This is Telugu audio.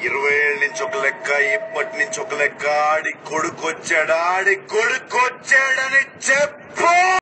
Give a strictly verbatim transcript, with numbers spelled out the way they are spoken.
ఇరవై ఏళ్ళ నుంచి ఒక లెక్క, ఇప్పటి నుంచి ఒక లెక్క. ఆడి కొడుకొచ్చాడు, ఆడి కొడుకొచ్చాడని చెప్పు.